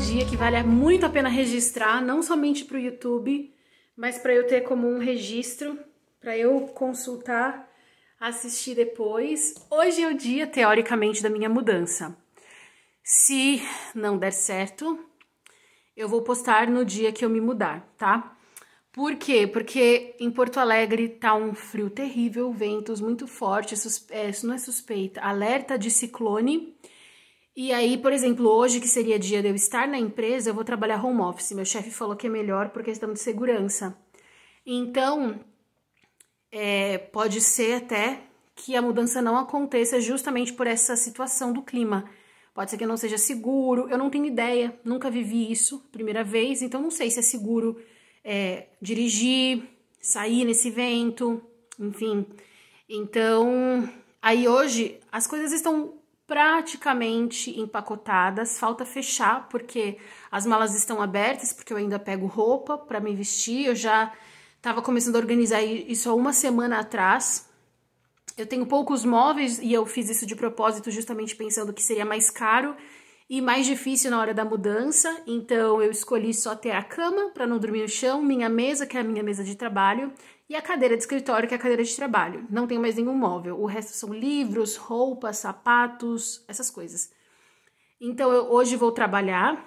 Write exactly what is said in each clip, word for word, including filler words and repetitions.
dia que vale muito a pena registrar, não somente para o YouTube, mas para eu ter como um registro, para eu consultar, assistir depois. Hoje é o dia, teoricamente, da minha mudança. Se não der certo, eu vou postar no dia que eu me mudar, tá? Por quê? Porque em Porto Alegre tá um frio terrível, ventos muito fortes, é, isso não é suspeita, alerta de ciclone. E aí, por exemplo, hoje, que seria dia de eu estar na empresa, eu vou trabalhar home office. Meu chefe falou que é melhor por questão de segurança. Então, é, pode ser até que a mudança não aconteça justamente por essa situação do clima. Pode ser que não seja seguro, eu não tenho ideia, nunca vivi isso, primeira vez, então não sei se é seguro é, dirigir, sair nesse vento, enfim. Então, aí hoje as coisas estão praticamente empacotadas, falta fechar porque as malas estão abertas, porque eu ainda pego roupa para me vestir, eu já estava começando a organizar isso há uma semana atrás. Eu tenho poucos móveis e eu fiz isso de propósito justamente pensando que seria mais caro e mais difícil na hora da mudança, então eu escolhi só ter a cama para não dormir no chão, minha mesa, que é a minha mesa de trabalho, e a cadeira de escritório, que é a cadeira de trabalho. Não tenho mais nenhum móvel. O resto são livros, roupas, sapatos, essas coisas. Então, eu hoje vou trabalhar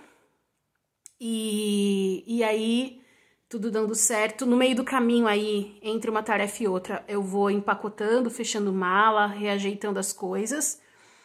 e, e aí, tudo dando certo. No meio do caminho aí, entre uma tarefa e outra, eu vou empacotando, fechando mala, reajeitando as coisas.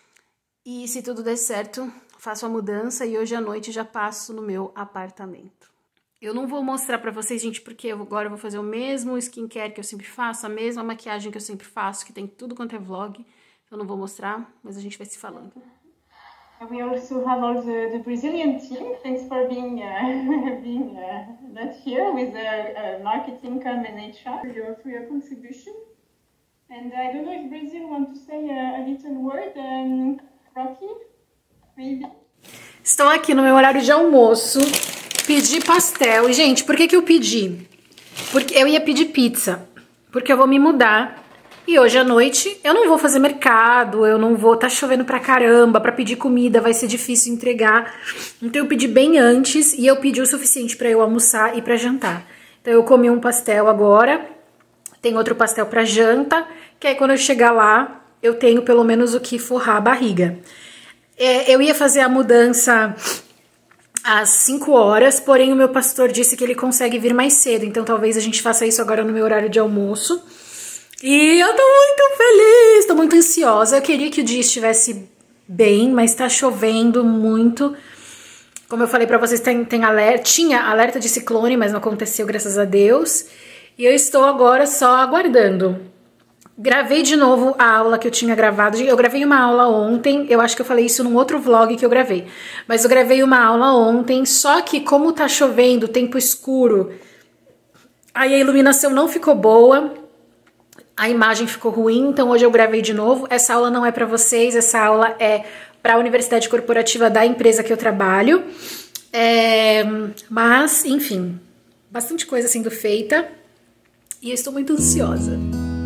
E se tudo der certo, faço a mudança e hoje à noite já passo no meu apartamento. Eu não vou mostrar pra vocês, gente, porque eu agora eu vou fazer o mesmo skincare que eu sempre faço, a mesma maquiagem que eu sempre faço, que tem tudo quanto é vlog. Eu não vou mostrar, mas a gente vai se falando. We also have all the, the Brazilian team. Thanks for being uh, being uh, not here with the uh, marketing, com and H R for your, for your contribution. And I don't know if Brazil want to say a, a little word, um, Rocky, maybe. Estou aqui no meu horário de almoço. Pedi pastel. E, gente, por que que eu pedi? Porque eu ia pedir pizza. Porque eu vou me mudar. E hoje à noite eu não vou fazer mercado. Eu não vou... Tá chovendo pra caramba. Pra pedir comida vai ser difícil entregar. Então eu pedi bem antes. E eu pedi o suficiente pra eu almoçar e pra jantar. Então eu comi um pastel agora. Tem outro pastel pra janta. Que aí quando eu chegar lá, eu tenho pelo menos o que forrar a barriga. É, eu ia fazer a mudança às cinco horas, porém o meu pastor disse que ele consegue vir mais cedo, então talvez a gente faça isso agora no meu horário de almoço. E eu tô muito feliz, tô muito ansiosa. Eu queria que o dia estivesse bem, mas tá chovendo muito. Como eu falei pra vocês, tem, tem alerta, tinha alerta de ciclone, mas não aconteceu, graças a Deus. E eu estou agora só aguardando. Gravei de novo a aula que eu tinha gravado. Eu gravei uma aula ontem, eu acho que eu falei isso num outro vlog que eu gravei. Mas eu gravei uma aula ontem, só que como tá chovendo, tempo escuro, aí a iluminação não ficou boa, a imagem ficou ruim, então hoje eu gravei de novo. Essa aula não é pra vocês, essa aula é pra Universidade Corporativa da empresa que eu trabalho. É, mas, enfim, bastante coisa sendo feita e eu estou muito ansiosa.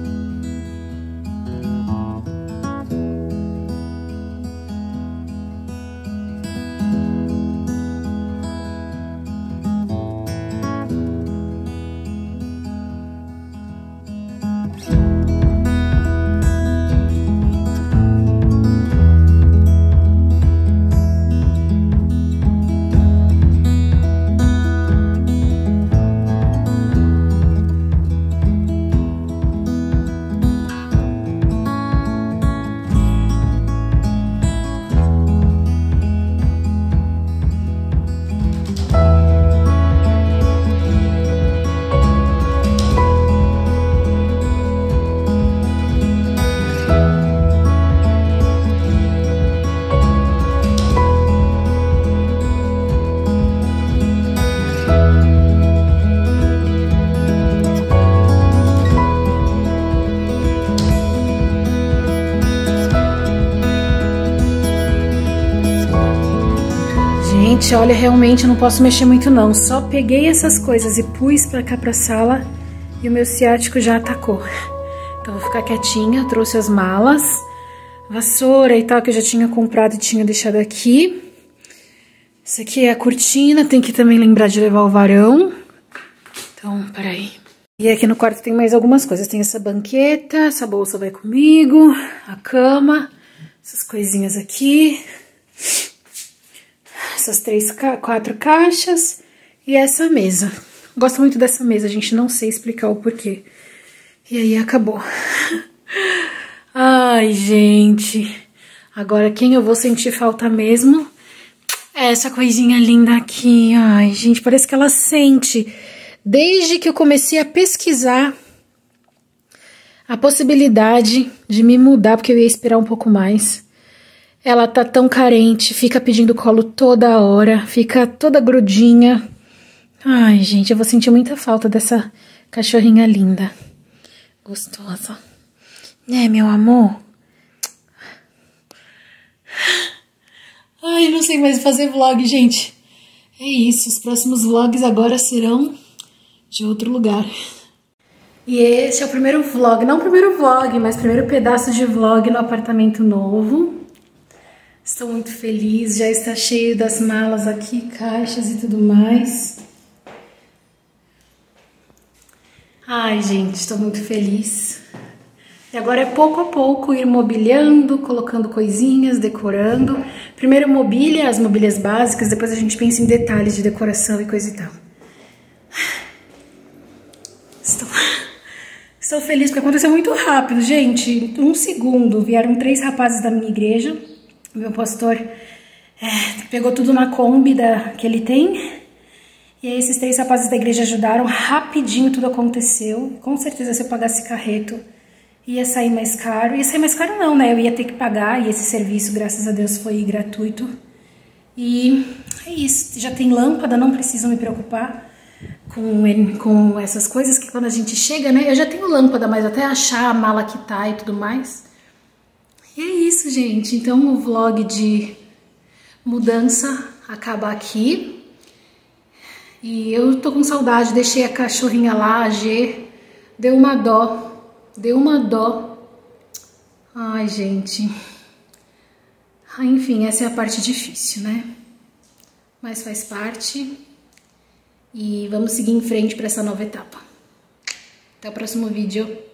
Gente, olha, realmente eu não posso mexer muito não. Só peguei essas coisas e pus pra cá pra sala e o meu ciático já atacou. Então vou ficar quietinha, trouxe as malas, vassoura e tal que eu já tinha comprado e tinha deixado aqui. Essa aqui é a cortina, tem que também lembrar de levar o varão. Então, peraí. E aqui no quarto tem mais algumas coisas. Tem essa banqueta, essa bolsa vai comigo, a cama, essas coisinhas aqui. Essas três, quatro caixas e essa mesa. Gosto muito dessa mesa, gente, não sei explicar o porquê. E aí acabou. Ai, gente. Agora quem eu vou sentir falta mesmo é essa coisinha linda aqui. Ai, gente, parece que ela sente. Desde que eu comecei a pesquisar a possibilidade de me mudar, porque eu ia esperar um pouco mais. Ela tá tão carente, fica pedindo colo toda hora, fica toda grudinha. Ai, gente, eu vou sentir muita falta dessa cachorrinha linda. Gostosa. Né, meu amor? Ai, não sei mais fazer vlog, gente. É isso, os próximos vlogs agora serão de outro lugar. E esse é o primeiro vlog, não o primeiro vlog, mas o primeiro pedaço de vlog no apartamento novo. Estou muito feliz, já está cheio das malas aqui, caixas e tudo mais. Ai, gente, estou muito feliz. E agora é pouco a pouco ir mobiliando, colocando coisinhas, decorando. Primeiro mobília, as mobílias básicas, depois a gente pensa em detalhes de decoração e coisa e tal. Estou, estou feliz porque aconteceu muito rápido, gente. Um segundo, vieram três rapazes da minha igreja. O meu pastor é, pegou tudo na Kombi da, que ele tem. E aí esses três rapazes da igreja ajudaram. Rapidinho tudo aconteceu. Com certeza se eu pagasse carreto ia sair mais caro. Ia sair mais caro não, né? Eu ia ter que pagar. E esse serviço, graças a Deus, foi gratuito. E é isso. Já tem lâmpada, não precisam me preocupar com, com essas coisas. Que quando a gente chega, né? Eu já tenho lâmpada, mas até achar a mala que tá e tudo mais. E é isso, gente. Então o vlog de mudança acaba aqui. E eu tô com saudade, deixei a cachorrinha lá, a G. Deu uma dó. Deu uma dó. Ai, gente. Ah, enfim, essa é a parte difícil, né? Mas faz parte. E vamos seguir em frente para essa nova etapa. Até o próximo vídeo.